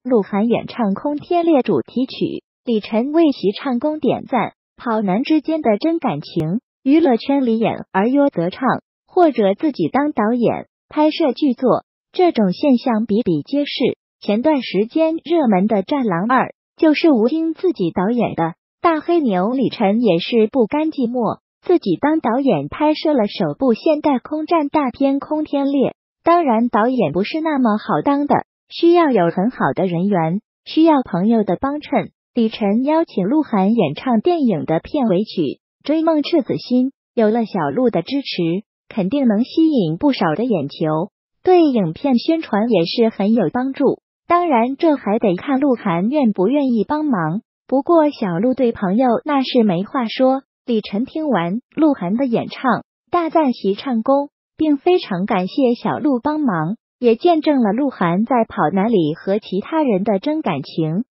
鹿晗演唱《空天猎》主题曲，李晨为其唱功点赞。跑男之间的真感情，娱乐圈里演而优则唱，或者自己当导演拍摄剧作，这种现象比比皆是。前段时间热门的《战狼2》就是吴京自己导演的，大黑牛李晨也是不甘寂寞，自己当导演拍摄了首部现代空战大片《空天猎》。当然，导演不是那么好当的，需要有很好的人缘，需要朋友的帮衬。李晨邀请鹿晗演唱电影的片尾曲《追梦赤子心》，有了小鹿的支持，肯定能吸引不少的眼球，对影片宣传也是很有帮助。当然，这还得看鹿晗愿不愿意帮忙。不过小鹿对朋友那是没话说。李晨听完鹿晗的演唱，大赞其唱功，并非常感谢小鹿帮忙，也见证了鹿晗在跑男里和其他人的真感情。